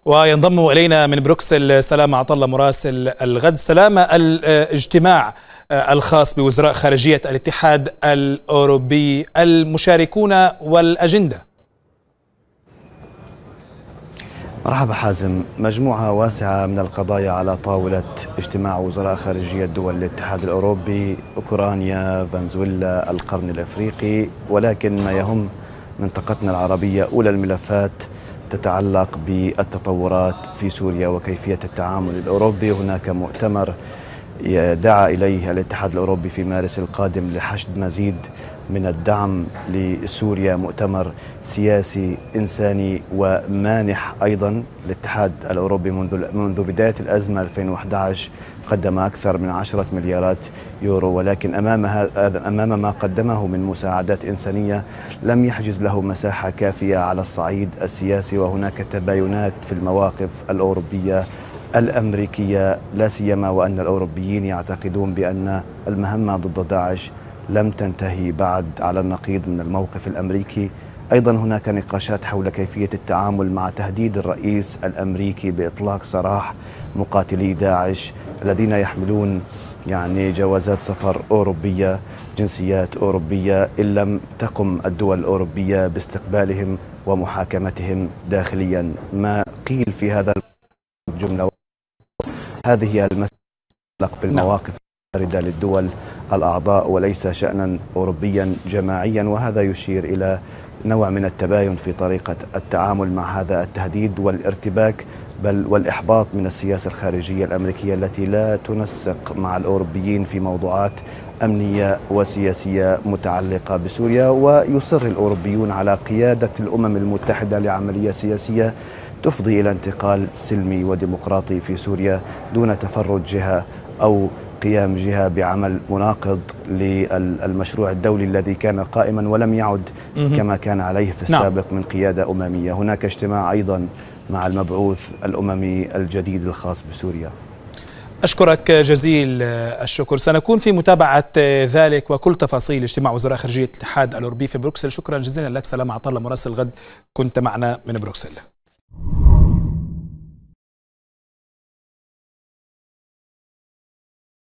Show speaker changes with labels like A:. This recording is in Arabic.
A: وينضم إلينا من بروكسل سلامة عطلة مراسل الغد. سلامة، الاجتماع الخاص بوزراء خارجية الاتحاد الأوروبي، المشاركون والأجندة.
B: مرحبا حازم. مجموعة واسعة من القضايا على طاولة اجتماع وزراء خارجية دول الاتحاد الأوروبي: أوكرانيا، فنزويلا، القرن الأفريقي. ولكن ما يهم منطقتنا العربية أولى الملفات تتعلق بالتطورات في سوريا وكيفية التعامل الأوروبي. هناك مؤتمر دعا إليه الاتحاد الأوروبي في مارس القادم لحشد مزيد من الدعم لسوريا، مؤتمر سياسي إنساني ومانح. أيضا الاتحاد الأوروبي منذ بداية الأزمة 2011 قدم أكثر من 10 مليارات يورو، ولكن أمام ما قدمه من مساعدات إنسانية لم يحجز له مساحة كافية على الصعيد السياسي. وهناك تباينات في المواقف الأوروبية الأمريكية، لا سيما وأن الأوروبيين يعتقدون بأن المهمة ضد داعش لم تنتهي بعد، على النقيض من الموقف الأمريكي. أيضا هناك نقاشات حول كيفية التعامل مع تهديد الرئيس الأمريكي بإطلاق سراح مقاتلي داعش الذين يحملون جوازات سفر أوروبية، جنسيات أوروبية، إن لم تقم الدول الأوروبية باستقبالهم ومحاكمتهم داخليا. ما قيل في هذا الجملة هذه هي المسألة بالمواقف الواردة للدول الأعضاء وليس شأنا أوروبيا جماعيا، وهذا يشير إلى نوع من التباين في طريقة التعامل مع هذا التهديد والارتباك بل والإحباط من السياسة الخارجية الأمريكية التي لا تنسق مع الأوروبيين في موضوعات أمنية وسياسية متعلقة بسوريا. ويصر الأوروبيون على قيادة الأمم المتحدة لعملية سياسية تفضي إلى انتقال سلمي وديمقراطي في سوريا دون تفرد جهة أو قيام جهة بعمل مناقض للمشروع الدولي الذي كان قائما ولم يعد كما كان عليه في السابق من قيادة أممية. هناك اجتماع أيضا مع المبعوث الأممي الجديد الخاص بسوريا.
A: أشكرك جزيل الشكر. سنكون في متابعة ذلك وكل تفاصيل اجتماع وزراء خارجية الاتحاد الأوروبي في بروكسل. شكرا جزيلا لك سلامة عطلة مراسل الغد، كنت معنا من بروكسل.